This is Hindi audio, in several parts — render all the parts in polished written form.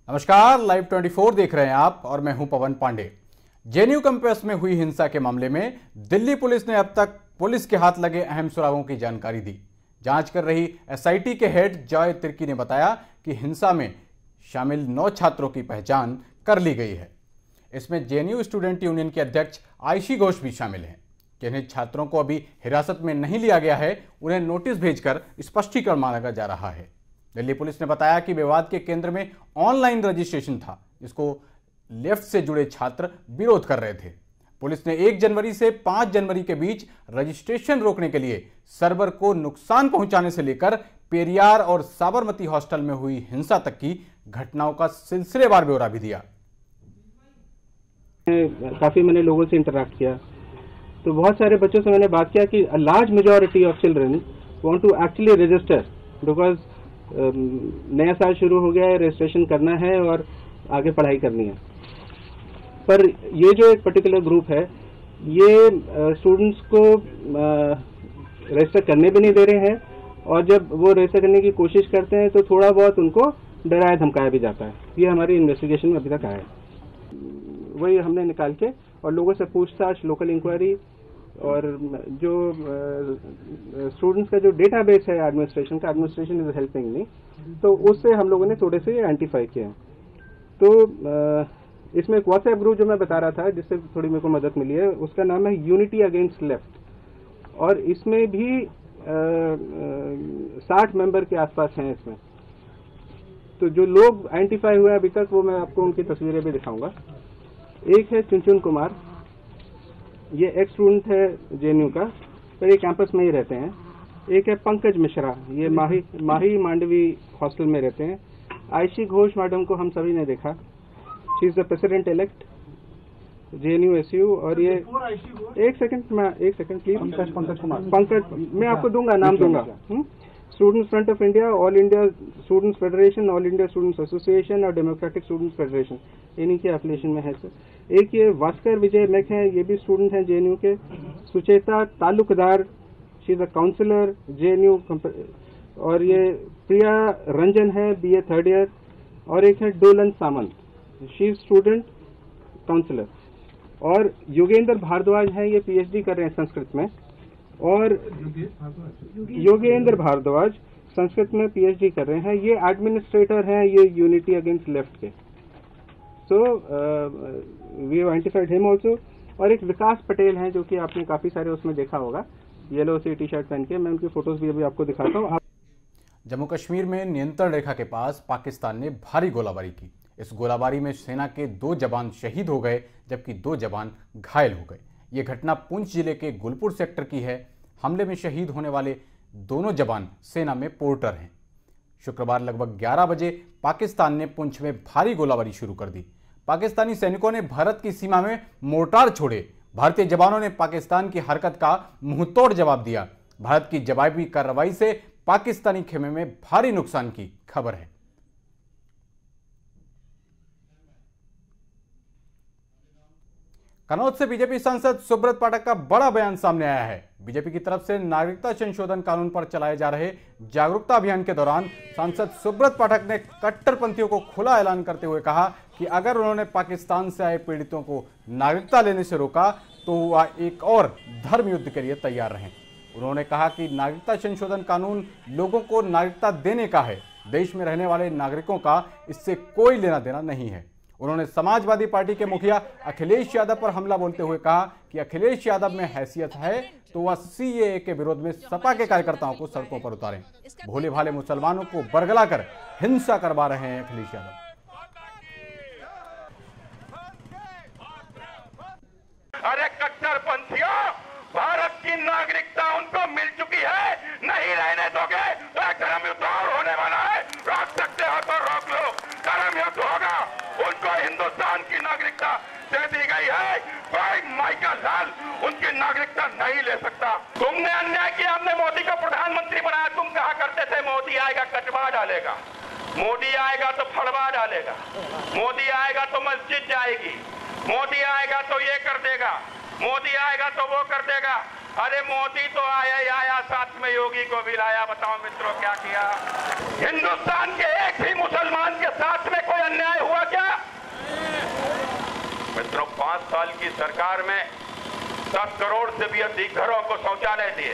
नमस्कार, लाइव 24 देख रहे हैं आप और मैं हूं पवन पांडे। जेएनयू कैंपस में हुई हिंसा के मामले में दिल्ली पुलिस ने अब तक पुलिस के हाथ लगे अहम सुरागों की जानकारी दी। जांच कर रही एसआईटी के हेड जॉय तिर्की ने बताया कि हिंसा में शामिल 9 छात्रों की पहचान कर ली गई है। इसमें जेएनयू स्टूडेंट यूनियन के अध्यक्ष आयशी घोष भी शामिल हैं। जिन्हें छात्रों को अभी हिरासत में नहीं लिया गया है, उन्हें नोटिस भेजकर स्पष्टीकरण मांगा जा रहा है। दिल्ली पुलिस ने बताया कि विवाद के केंद्र में ऑनलाइन रजिस्ट्रेशन था, जिसको लेफ्ट से जुड़े छात्र विरोध कर रहे थे। पुलिस ने 1 जनवरी से 5 जनवरी के बीच रजिस्ट्रेशन रोकने के लिए सर्वर को नुकसान पहुंचाने से लेकर पेरियार और साबरमती हॉस्टल में हुई हिंसा तक की घटनाओं का सिलसिलेवार ब्यौरा भी दिया। काफी मैंने लोगों से इंटरेक्ट किया, तो बहुत सारे बच्चों से मैंने बात किया कि a large majority of children want to actually register because नया साल शुरू हो गया है, रजिस्ट्रेशन करना है और आगे पढ़ाई करनी है। पर ये जो एक पर्टिकुलर ग्रुप है, ये स्टूडेंट्स को रजिस्टर करने भी नहीं दे रहे हैं, और जब वो रजिस्टर करने की कोशिश करते हैं तो थोड़ा बहुत उनको डराया धमकाया भी जाता है। ये हमारी इन्वेस्टिगेशन में अभी तक आया है। वही हमने निकाल के और लोगों से पूछताछ, लोकल इंक्वायरी और जो स्टूडेंट्स का जो डेटाबेस है एडमिनिस्ट्रेशन का, एडमिनिस्ट्रेशन इज हेल्पिंग मी, तो उससे हम लोगों ने थोड़े से आइडेंटिफाई किया। तो इसमें एक व्हाट्सएप ग्रुप जो मैं बता रहा था, जिससे थोड़ी मेरे को मदद मिली है, उसका नाम है यूनिटी अगेंस्ट लेफ्ट, और इसमें भी 60 मेंबर के आसपास हैं इसमें। तो जो लोग आइडेंटिफाई हुए अभी तक, वो मैं आपको उनकी तस्वीरें भी दिखाऊंगा। एक है चुनचुन कुमार, ये एक्स स्टूडेंट है जेएनयू का, पर ये कैंपस में ही रहते हैं। एक है पंकज मिश्रा, ये माही मांडवी हॉस्टल में रहते हैं। आयशी घोष मैडम को हम सभी ने देखा, she is the president elect JNU SU. और ये एक सेकंड प्लीज, पंकज कुमार, पंकज मैं आपको दूंगा, नाम दूंगा। Students front of India, all India students federation, all India students association और डेमोक्रेटिक स्टूडेंट्स फेडरेशन, इन्हीं के एफिलिएशन में है सर। एक ये भास्कर विजय मैक है, ये भी स्टूडेंट हैं जेएनयू के। Sucheta Talukdar, she is a councillor JNU. और ये प्रिया रंजन है, बीए 3rd ईयर। और एक है Dolan Samant, she is student councillor. और योगेंद्र भारद्वाज है, ये पीएचडी कर रहे हैं संस्कृत में। और योगेंद्र भारद्वाज संस्कृत में पीएचडी कर रहे हैं, ये एडमिनिस्ट्रेटर हैं, ये यूनिटी अगेंस्ट लेफ्ट के। So we have identified him also. और एक विकास पटेल हैं, जो कि आपने काफी सारे उसमें देखा होगा, येलो सी टी शर्ट पहन के। मैं उनकी फोटोज भी अभी आपको दिखाता हूँ। जम्मू कश्मीर में नियंत्रण रेखा के पास पाकिस्तान ने भारी गोलाबारी की। इस गोलाबारी में सेना के 2 जवान शहीद हो गए, जबकि 2 जवान घायल हो गए। ये घटना पुंछ जिले के गुलपुर सेक्टर की है। हमले में शहीद होने वाले दोनों जवान सेना में पोर्टर हैं। शुक्रवार लगभग 11 बजे पाकिस्तान ने पुंछ में भारी गोलाबारी शुरू कर दी। पाकिस्तानी सैनिकों ने भारत की सीमा में मोर्टार छोड़े। भारतीय जवानों ने पाकिस्तान की हरकत का मुंहतोड़ जवाब दिया। भारत की जवाबी कार्रवाई से पाकिस्तानी खेमे में भारी नुकसान की खबर है। कनौज से बीजेपी सांसद सुब्रत पाठक का बड़ा बयान सामने आया है। बीजेपी की तरफ से नागरिकता संशोधन कानून पर चलाए जा रहे जागरूकता अभियान के दौरान सांसद सुब्रत पाठक ने कट्टरपंथियों को खुला ऐलान करते हुए कहा कि अगर उन्होंने पाकिस्तान से आए पीड़ितों को नागरिकता लेने से रोका तो वह एक और धर्म युद्ध के लिए तैयार रहें। उन्होंने कहा कि नागरिकता संशोधन कानून लोगों को नागरिकता देने का है, देश में रहने वाले नागरिकों का इससे कोई लेना देना नहीं है। उन्होंने समाजवादी पार्टी के मुखिया अखिलेश यादव पर हमला बोलते हुए कहा कि अखिलेश यादव में हैसियत है तो वह सीएए के विरोध में सपा के कार्यकर्ताओं को सड़कों पर उतारें। भोले भाले मुसलमानों को बरगलाकर हिंसा करवा रहे हैं अखिलेश यादव। अरे कट्टरपंथियों, भारत की नागरिकता उनको मिल चुकी है, नहीं रहने दोगे तो धर्म युद्ध और होने वाला है। रोक सकते हो तो रोक लो, धर्म युद्ध होगा। उनको हिंदुस्तान की नागरिकता दे दी गई है, भाई माइकल लाल उनकी नागरिकता नहीं ले सकता। तुमने अन्याय किया, हमने मोदी को प्रधानमंत्री बनाया। तुम कहा करते थे मोदी आएगा कटवा डालेगा, मोदी आएगा तो फड़वा डालेगा, मोदी आएगा तो मस्जिद जाएगी, मोदी आएगा तो ये कर देगा, मोदी आएगा तो वो कर देगा। अरे मोदी तो आया, साथ में योगी को भी लाया। बताओ मित्रों क्या किया? हिंदुस्तान के एक भी मुसलमान के साथ में कोई अन्याय मित्रों, 5 साल की सरकार में 10 करोड़ से भी अधिक घरों को शौचालय दिए।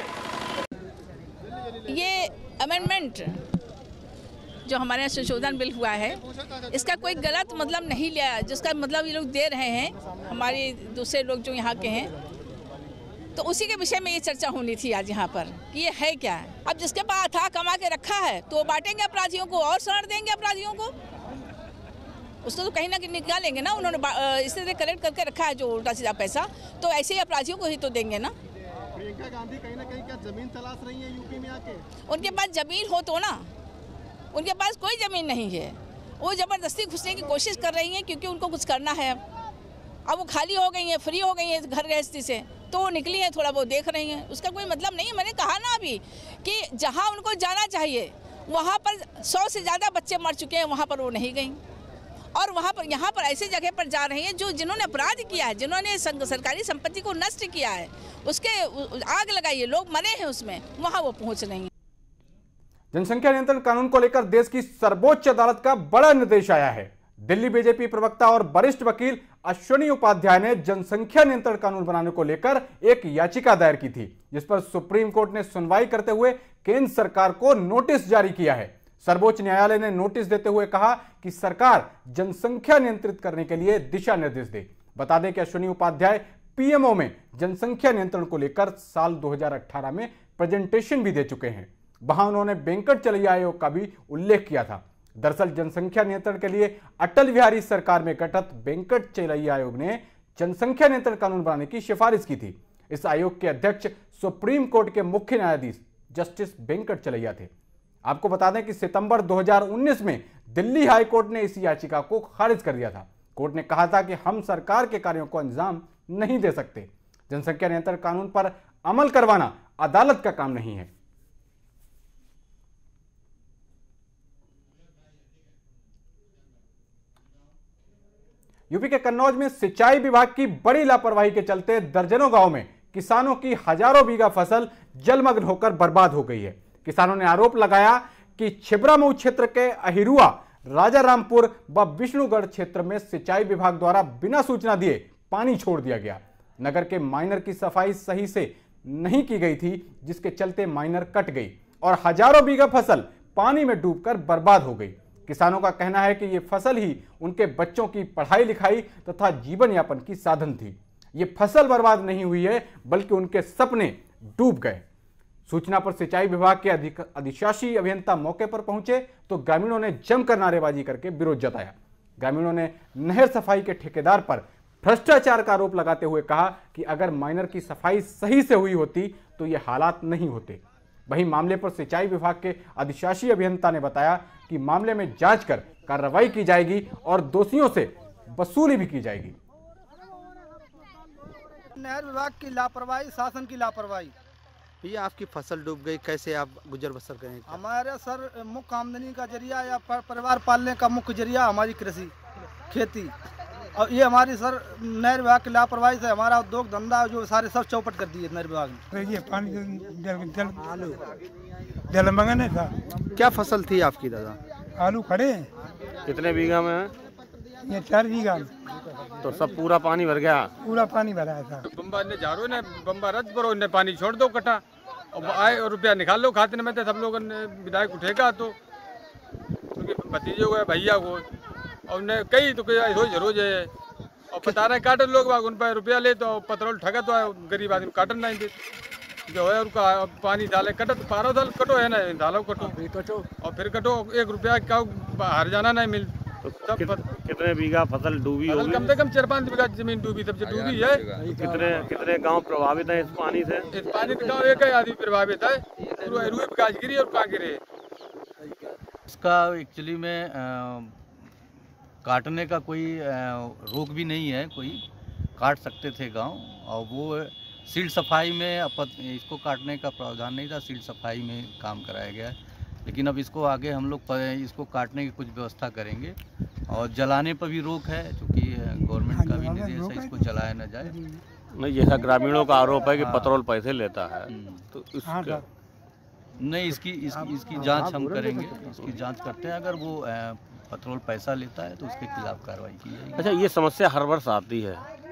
ये अमेंडमेंट जो हमारे यहाँ संशोधन बिल हुआ है, इसका कोई गलत मतलब नहीं लिया, जिसका मतलब ये लोग दे रहे हैं हमारे दूसरे लोग जो यहाँ के हैं, तो उसी के विषय में ये चर्चा होनी थी आज यहाँ पर कि ये है क्या। अब जिसके पास था कमा के रखा है तो वो बांटेंगे अपराधियों को और शरण देंगे अपराधियों को, उसको तो कहीं ना कहीं निकालेंगे ना। उन्होंने इस तरह कलेक्ट करके रखा है जो उल्टा सीधा पैसा, तो ऐसे ही अपराधियों को ही तो देंगे ना। प्रियंका गांधी कहीं ना कहीं क्या जमीन तलाश रही है यूपी में आके? उनके पास जमीन हो तो ना, उनके पास कोई ज़मीन नहीं है, वो ज़बरदस्ती घुसने की कोशिश कर रही हैं क्योंकि उनको कुछ करना है। अब वो खाली हो गई हैं, फ्री हो गई हैं घर गृहस्थी से, तो वो निकली हैं, थोड़ा वो देख रही हैं, उसका कोई मतलब नहीं है। मैंने कहा ना अभी कि जहाँ उनको जाना चाहिए वहाँ पर 100 से ज़्यादा बच्चे मर चुके हैं, वहाँ पर वो नहीं गई, और वहाँ पर यहाँ पर ऐसी जगह पर जा रही हैं जो जिन्होंने अपराध किया है, जिन्होंने सरकारी संपत्ति को नष्ट किया है, उसके आग लगाई है, लोग मरे हैं उसमें, वहाँ वो पहुँच रही हैं। जनसंख्या नियंत्रण कानून को लेकर देश की सर्वोच्च अदालत का बड़ा निर्देश आया है। दिल्ली बीजेपी प्रवक्ता और वरिष्ठ वकील अश्विनी उपाध्याय ने जनसंख्या नियंत्रण कानून बनाने को लेकर एक याचिका दायर की थी, जिस पर सुप्रीम कोर्ट ने सुनवाई करते हुए केंद्र सरकार को नोटिस जारी किया है। सर्वोच्च न्यायालय ने नोटिस देते हुए कहा कि सरकार जनसंख्या नियंत्रित करने के लिए दिशा निर्देश दे। बता दें कि अश्विनी उपाध्याय पीएमओ में जनसंख्या नियंत्रण को लेकर साल 2018 में प्रेजेंटेशन भी दे चुके हैं। वहां उन्होंने वेंकट चलैया आयोग का भी उल्लेख किया था। दरअसल जनसंख्या नियंत्रण के लिए अटल बिहारी सरकार में गठित वेंकट चलैया आयोग ने जनसंख्या नियंत्रण कानून बनाने की सिफारिश की थी। इस आयोग के अध्यक्ष सुप्रीम कोर्ट के मुख्य न्यायाधीश जस्टिस वेंकट चलैया थे। आपको बता दें कि सितंबर 2019 में दिल्ली हाई कोर्ट ने इस याचिका को खारिज कर दिया था। कोर्ट ने कहा था कि हम सरकार के कार्यों को अंजाम नहीं दे सकते। जनसंख्या नियंत्रण कानून पर अमल करवाना अदालत का काम नहीं है। यूपी के कन्नौज में सिंचाई विभाग की बड़ी लापरवाही के चलते दर्जनों गांव में किसानों की हजारों बीघा फसल जलमग्न होकर बर्बाद हो गई है। किसानों ने आरोप लगाया कि छिबरामऊ क्षेत्र के अहिरुआ, राजारामपुर व विष्णुगढ़ क्षेत्र में सिंचाई विभाग द्वारा बिना सूचना दिए पानी छोड़ दिया गया। नगर के माइनर की सफाई सही से नहीं की गई थी, जिसके चलते माइनर कट गई और हजारों बीघा फसल पानी में डूबकर बर्बाद हो गई। किसानों का कहना है कि ये फसल ही उनके बच्चों की पढ़ाई लिखाई तथा जीवन यापन की साधन थी। ये फसल बर्बाद नहीं हुई है, बल्कि उनके सपने डूब गए। सूचना पर सिंचाई विभाग के अधिशासी अभियंता मौके पर पहुंचे तो ग्रामीणों ने जमकर नारेबाजी करके विरोध जताया। ग्रामीणों ने नहर सफाई के ठेकेदार पर भ्रष्टाचार का आरोप लगाते हुए कहा कि अगर माइनर की सफाई सही से हुई होती तो ये हालात नहीं होते। वहीं मामले पर सिंचाई विभाग के अधिशासी अभियंता ने बताया कि मामले में जांच कर कार्रवाई की जाएगी और दोषियों से वसूली भी की जाएगी। नहर विभाग की लापरवाही, शासन की लापरवाही। भैया आपकी फसल डूब गई, कैसे आप गुजर बसर करें? हमारे सर मुख्य आमदनी का जरिया या परिवार पालने का मुख्य जरिया हमारी कृषि खेती, और ये हमारी सर नहर विभाग की लापरवाही से हमारा उद्योग धंधा जो सारे सब चौपट कर दिए नहर विभाग ने। ये पानी जलमग्न नहीं था। क्या फसल थी आपकी दादा? आलू खड़े हैं। कितने बीघा में है? ये 4 बीघा में। तो सब पूरा पानी भर गया? पूरा पानी भरा था। बम्बा ने झाड़ू ने बम्बा रद्द करो, ने पानी छोड़ दो कटा और आए और रुपया निकाल लो खाते में। सब लोगों ने विधायक उठेगा तो उनके भतीजे को भैया को और ने कई तो रोज रोज है और बता रहे काटन लोग बाग उन पर रुपया ले तो पेट्रोल ठगा तो गरीब आदमी काटन नहीं दे जो है उनका पानी डाले कटो तो पारो दाल कटो है ना डालो कटो और फिर कटो 1 रुपया का हर जाना नहीं मिल। तो कितने बीघा फसल डूबी होगी? कम से कम 4-5 बीघा जमीन डूबी, सबसे डूबी है। कितने गांव प्रभावित हैं इस पानी से? इस पानी से गाँव एक ही आदमी प्रभावित है, काजगिरी और कांगिरी। इसका एक्चुअली में काटने का कोई रोक भी नहीं है, कोई काट सकते थे गांव, और वो सील्ड सफाई में इसको काटने का प्रावधान नहीं था, सील्ड सफाई में काम कराया गया है। लेकिन अब इसको आगे हम लोग इसको काटने की कुछ व्यवस्था करेंगे और जलाने पर भी रोक है, क्योंकि गवर्नमेंट का भी निर्देश है इसको जलाया न जाए। नहीं, जैसा ग्रामीणों का आरोप है कि पेट्रोल पैसे लेता है, तो इसका नहीं, इसकी जांच हम करेंगे, इसकी जांच करते हैं। अगर वो पेट्रोल पैसा लेता है तो उसके खिलाफ कार्रवाई की जाएगी। अच्छा, ये समस्या हर वर्ष आती है,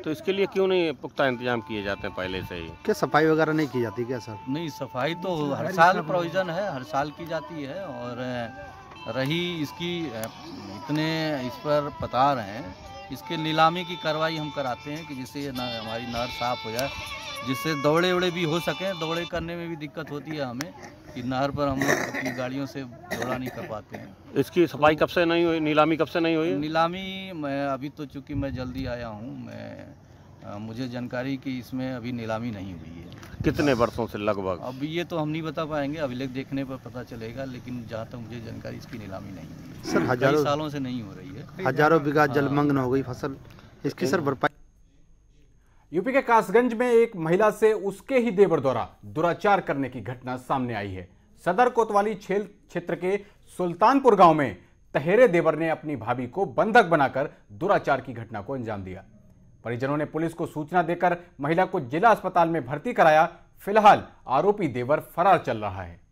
तो इसके लिए क्यों नहीं पुख्ता इंतजाम किए जाते हैं पहले से ही? क्या सफाई वगैरह नहीं की जाती क्या सर? नहीं, सफाई तो हर साल प्रोविज़न है, हर साल की जाती है। और रही इसकी इतने इस पर बता रहे हैं, इसके नीलामी की कार्रवाई हम कराते हैं कि जिससे हमारी नहर साफ़ हो जाए, जिससे दौड़े उड़े भी हो सकें। दौड़े करने में भी दिक्कत होती है हमें कि नहर पर हम लोग अपनी गाड़ियों से दौड़ा नहीं कर पाते हैं। इसकी सफाई कब से नहीं हुई, नीलामी कब से नहीं हुई? नीलामी मैं अभी तो चूँकि मैं जल्दी आया हूँ, मुझे जानकारी कि इसमें अभी नीलामी नहीं हुई है। कितने वर्षों से लगभग? अब ये तो हम नहीं बता पाएंगे, अभिलेख देखने पर पता चलेगा, लेकिन जहाँ तक मुझे जानकारी इसकी नीलामी नहीं हुई है। सर हजारों सालों से नहीं हो रही है। हजारों बीघा जलमग्न हो गई फसल, इसकी सर भरपाई। यूपी के कासगंज में एक महिला से उसके ही देवर द्वारा दुराचार करने की घटना सामने आई है। सदर कोतवाली छेल क्षेत्र के सुल्तानपुर गांव में तहेरे देवर ने अपनी भाभी को बंधक बनाकर दुराचार की घटना को अंजाम दिया। परिजनों ने पुलिस को सूचना देकर महिला को जिला अस्पताल में भर्ती कराया। फिलहाल आरोपी देवर फरार चल रहा है।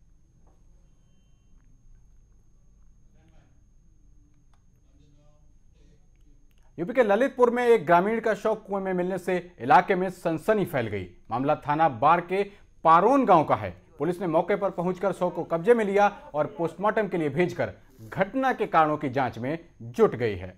यूपी के ललितपुर में एक ग्रामीण का शव कुएं में मिलने से इलाके में सनसनी फैल गई। मामला थाना बाढ़ के पारोन गांव का है। पुलिस ने मौके पर पहुंचकर शव को कब्जे में लिया और पोस्टमार्टम के लिए भेजकर घटना के कारणों की जांच में जुट गई है।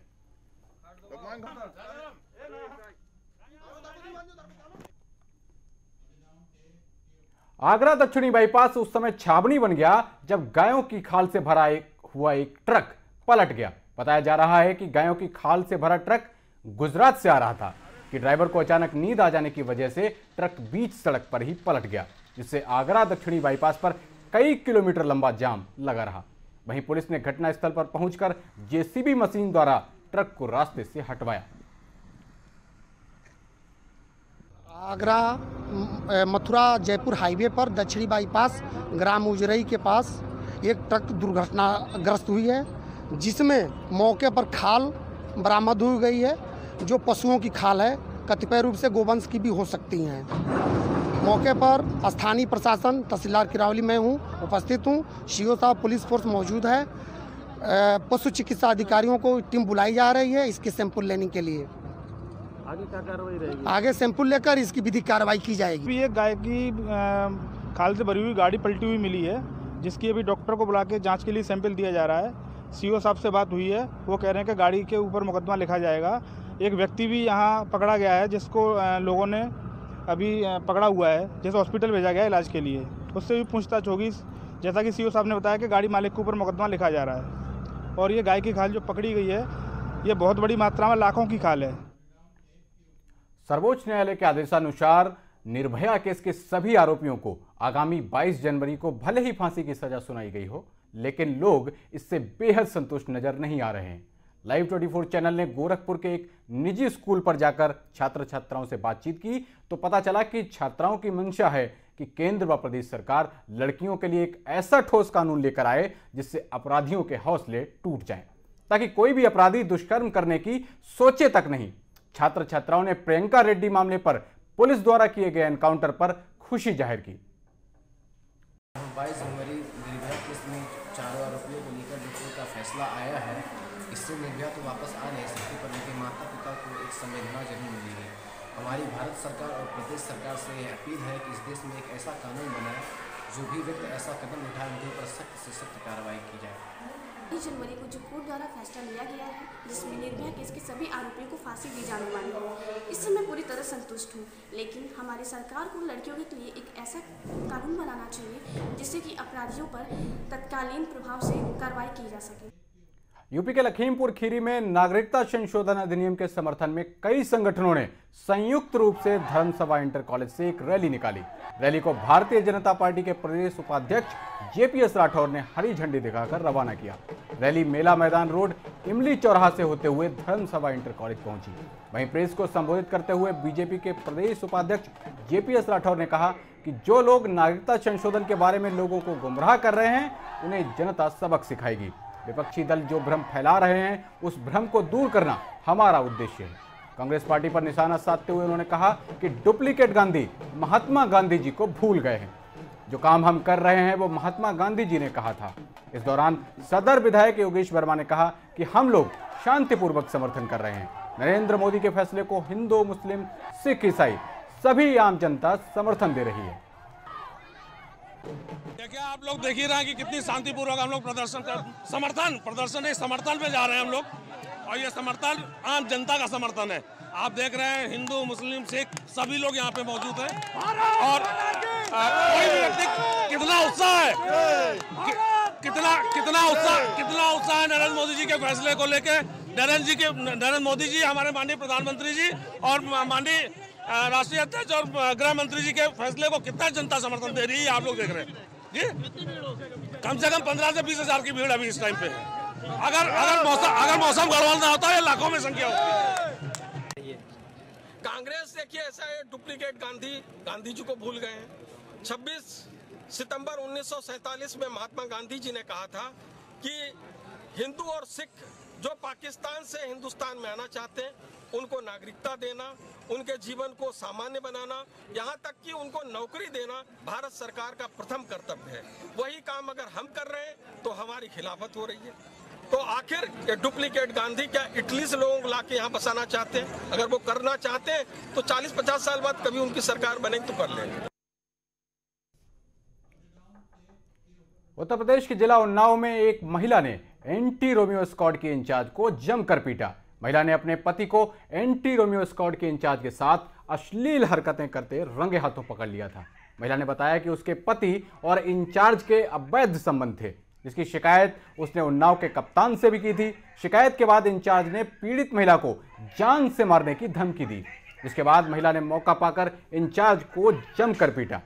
आगरा दक्षिणी बाईपास उस समय छावनी बन गया जब गायों की खाल से भरा हुआ एक ट्रक पलट गया। बताया जा रहा है कि गायों की खाल से भरा ट्रक गुजरात से आ रहा था कि ड्राइवर को अचानक नींद आ जाने की वजह से ट्रक बीच सड़क पर ही पलट गया, जिससे आगरा दक्षिणी बाईपास पर कई किलोमीटर लंबा जाम लगा रहा। वहीं पुलिस ने घटनास्थल पर पहुंचकर जेसीबी मशीन द्वारा ट्रक को रास्ते से हटवाया। आगरा मथुरा जयपुर हाईवे पर दक्षिणी बाईपास ग्राम उजरई के पास एक ट्रक दुर्घटनाग्रस्त हुई है, जिसमें मौके पर खाल बरामद हो गई है, जो पशुओं की खाल है। कतिपय रूप से गोवंश की भी हो सकती हैं। मौके पर स्थानीय प्रशासन तहसीलदार किरावली में उपस्थित हूँ। सीओ साहब पुलिस फोर्स मौजूद है। पशु चिकित्सा अधिकारियों को टीम बुलाई जा रही है इसके सैंपल लेने के लिए। आगे क्या कार्रवाई रहेगी? आगे सैंपल लेकर इसकी विधिक कार्रवाई की जाएगी। ये गाय की खाल से भरी हुई गाड़ी पलटी हुई मिली है, जिसकी अभी डॉक्टर को बुला के जांच के लिए सैंपल दिया जा रहा है। सीओ साहब से बात हुई है, वो कह रहे हैं कि गाड़ी के ऊपर मुकदमा लिखा जाएगा। एक व्यक्ति भी यहाँ पकड़ा गया है, जिसको लोगों ने अभी पकड़ा हुआ है, जैसे हॉस्पिटल भेजा गया है इलाज के लिए। उससे भी पूछताछ होगी। जैसा कि सीओ साहब ने बताया कि गाड़ी मालिक के ऊपर मुकदमा लिखा जा रहा है। और ये गाय की खाल जो पकड़ी गई है, ये बहुत बड़ी मात्रा में लाखों की खाल है। सर्वोच्च न्यायालय के आदेशानुसार निर्भया केस के सभी आरोपियों को आगामी 22 जनवरी को भले ही फांसी की सजा सुनाई गई हो, लेकिन लोग इससे बेहद संतुष्ट नजर नहीं आ रहे हैं। लाइव 24 चैनल ने गोरखपुर के एक निजी स्कूल पर जाकर छात्र छात्राओं से बातचीत की तो पता चला कि छात्राओं की मंशा है कि केंद्र व प्रदेश सरकार लड़कियों के लिए एक ऐसा ठोस कानून लेकर आए जिससे अपराधियों के हौसले टूट जाएं, ताकि कोई भी अपराधी दुष्कर्म करने की सोचे तक नहीं। छात्र छात्राओं ने प्रियंका रेड्डी मामले पर पुलिस द्वारा किए गए एनकाउंटर पर खुशी जाहिर की। 22 जनवरी निर्भया केस में चारों आरोपियों को लेकर जो कोर्ट का फैसला आया है, इससे निर्भया तो वापस आ नहीं सकती, पर उनके माता पिता को एक संवेदना जरूर मिली है। हमारी भारत सरकार और प्रदेश सरकार से यह अपील है कि इस देश में एक ऐसा कानून बनाए, जो भी व्यक्ति ऐसा कदम उठाए उनके ऊपर सख्त से सख्त कार्रवाई की जाए। 20 जनवरी को जो कोर्ट द्वारा फैसला लिया गया है, जिसमें निर्भया केस के सभी आरोपियों को फांसी दी जाने वाली है, इससे मैं पूरी तरह संतुष्ट हूँ। लेकिन हमारी सरकार को लड़कियों के लिए एक ऐसा कानून बनाना चाहिए जिससे कि अपराधियों पर तत्कालीन प्रभाव से कार्रवाई की जा सके। यूपी के लखीमपुर खीरी में नागरिकता संशोधन अधिनियम के समर्थन में कई संगठनों ने संयुक्त रूप से धर्मसभा इंटर कॉलेज से एक रैली निकाली। रैली को भारतीय जनता पार्टी के प्रदेश उपाध्यक्ष जेपीएस राठौर ने हरी झंडी दिखाकर रवाना किया। रैली मेला मैदान रोड इमली चौराहा से होते हुए धर्मसभा इंटर कॉलेज पहुंची। वहीं प्रेस को संबोधित करते हुए बीजेपी के प्रदेश उपाध्यक्ष जेपीएस राठौर ने कहा कि जो लोग नागरिकता संशोधन के बारे में लोगों को गुमराह कर रहे हैं, उन्हें जनता सबक सिखाएगी। विपक्षी दल जो भ्रम फैला रहे हैं, उस भ्रम को दूर करना हमारा उद्देश्य है। कांग्रेस पार्टी पर निशाना साधते हुए उन्होंने कहा कि डुप्लीकेट गांधी महात्मा गांधी जी को भूल गए हैं। जो काम हम कर रहे हैं वो महात्मा गांधी जी ने कहा था। इस दौरान सदर विधायक योगेश वर्मा ने कहा कि हम लोग शांतिपूर्वक समर्थन कर रहे हैं। नरेंद्र मोदी के फैसले को हिंदू, मुस्लिम, सिख, ईसाई सभी आम जनता समर्थन दे रही है। देखिए, आप लोग देख ही रहे हैं कि कितनी शांतिपूर्वक हम लोग प्रदर्शन पे जा रहे हैं हम लोग, और ये समर्थन आम जनता का समर्थन है। आप देख रहे हैं हिंदू, मुस्लिम, सिख सभी लोग यहाँ पे मौजूद हैं, और कोई भी व्यक्ति कितना उत्साह है, कितना उत्साह है नरेंद्र मोदी जी के फैसले को लेके। नरेंद्र मोदी जी, हमारे माननीय प्रधानमंत्री जी और माननीय राष्ट्रीय अध्यक्ष और गृह मंत्री जी के फैसले को कितना जनता समर्थन दे रही है, आप लोग देख रहे हैं जी। कम से कम 15 से 20 हजार की भीड़ अभी इस टाइम पे है। अगर मौसम गड़बड़ ना होता है, लाखों में संख्या होती है। कांग्रेस देखिए ऐसा है, डुप्लीकेट गांधी जी को भूल गए हैं। 26 सितंबर 1947 में महात्मा गांधी जी ने कहा था कि हिंदू और सिख जो पाकिस्तान से हिंदुस्तान में आना चाहते हैं, उनको नागरिकता देना, उनके जीवन को सामान्य बनाना, यहाँ तक कि उनको नौकरी देना भारत सरकार का प्रथम कर्तव्य है। वही काम अगर हम कर रहे हैं तो हमारी खिलाफत हो रही है। तो आखिर ये डुप्लीकेट गांधी क्या इटली से लोगों को लाके यहाँ बसाना चाहते हैं? अगर वो करना चाहते हैं तो 40-50 साल बाद कभी उनकी सरकार बनेगी तो कर लेंगे। उत्तर प्रदेश के जिला उन्नाव में एक महिला ने एंटी रोमियो स्क्वाड के इंचार्ज को जमकर पीटा। महिला ने अपने पति को एंटी रोमियो स्क्वाड के इंचार्ज के साथ अश्लील हरकतें करते रंगे हाथों पकड़ लिया था। महिला ने बताया कि उसके पति और इंचार्ज के अवैध संबंध थे, जिसकी शिकायत उसने उन्नाव के कप्तान से भी की थी। शिकायत के बाद इंचार्ज ने पीड़ित महिला को जान से मारने की धमकी दी, जिसके बाद महिला ने मौका पाकर इंचार्ज को जमकर पीटा।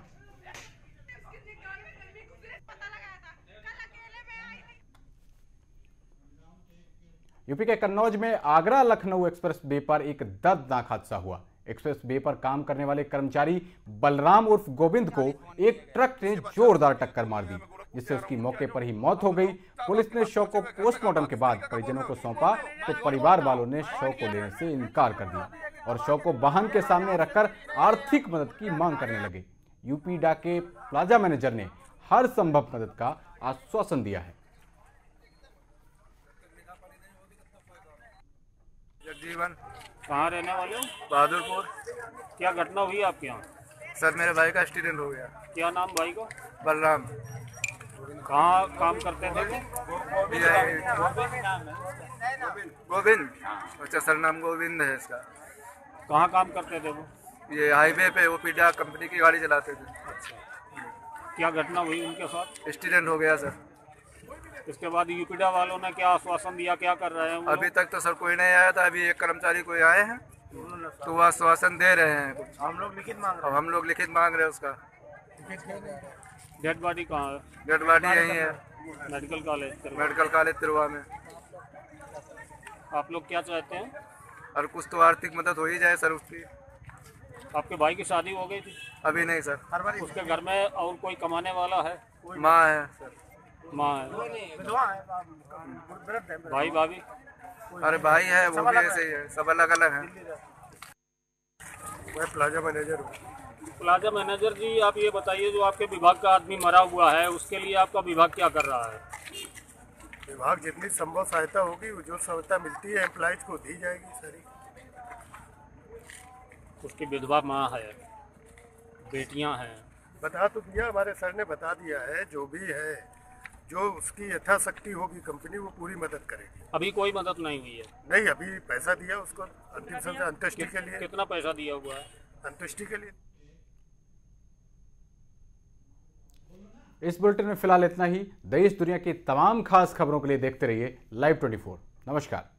यूपी के कन्नौज में आगरा लखनऊ एक्सप्रेस वे पर एक दर्दनाक हादसा हुआ। एक्सप्रेस वे पर काम करने वाले कर्मचारी बलराम उर्फ गोविंद को एक ट्रक ने जोरदार टक्कर मार दी, जिससे उसकी मौके पर ही मौत हो गई। पुलिस ने शव को पोस्टमार्टम के बाद परिजनों को सौंपा तो परिवार वालों ने शव को लेने से इनकार कर दिया और शव को वाहन के सामने रखकर आर्थिक मदद की मांग करने लगे। यूपीडा के प्लाजा मैनेजर ने हर संभव मदद का आश्वासन दिया है। जगजीवन, कहाँ रहने वाले हो? बहादुरपुर। क्या घटना हुई आपके यहाँ? सर, मेरे भाई का एक्सीडेंट हो गया। क्या नाम भाई का? बलराम। कहाँ काम करते थे वो? गोविंद। अच्छा सर, नाम गोविंद है इसका। कहाँ काम करते थे वो? ये हाईवे पे यूपीडा कंपनी की गाड़ी चलाते थे। क्या घटना हुई उनके साथ? एक्सीडेंट हो गया सर। इसके बाद यूपीडा वालों ने क्या आश्वासन दिया, क्या कर रहे हैं वो? अभी तक तो सर कोई नहीं आया था। अभी एक कर्मचारी कोई आए हैं तो वो आश्वासन दे रहे हैं कुछ। हम लोग लिखित मांग रहे हैं उसका। डेड बॉडी कहाँ है? डेड बॉडी यही है, मेडिकल कॉलेज तिरवा में। आप लोग क्या चाहते हैं? और कुछ तो आर्थिक मदद हो ही जाए सर उसकी। आपके भाई की शादी हो गई थी? अभी नहीं सर। उसके घर में और कोई कमाने वाला है? माँ है सर। माँ है। भाई भाभी? अरे भाई है, वो भी ऐसे ही है, सब अलग अलग हैं। मैं प्लाजा मैनेजर हूँ। प्लाजा मैनेजर जी, आप ये बताइए, जो आपके विभाग का आदमी मरा हुआ है, उसके लिए आपका विभाग क्या कर रहा है? विभाग जितनी संभव सहायता होगी, जो सहायता मिलती है एम्प्लॉइज को दी जाएगी सारी। उसकी विधवा माँ है, बेटियाँ हैं। बता तो दिया, हमारे सर ने बता दिया है। जो भी है, जो उसकी यथाशक्ति होगी कंपनी वो पूरी मदद करेगी। अभी कोई मदद नहीं हुई है? नहीं, अभी पैसा दिया उसको अंतिम समय अंत्येष्टि के लिए। कितना पैसा दिया हुआ है? अंत्येष्टि के लिए। इस बुलेटिन में फिलहाल इतना ही। देश दुनिया की तमाम खास खबरों के लिए देखते रहिए Live 24। नमस्कार।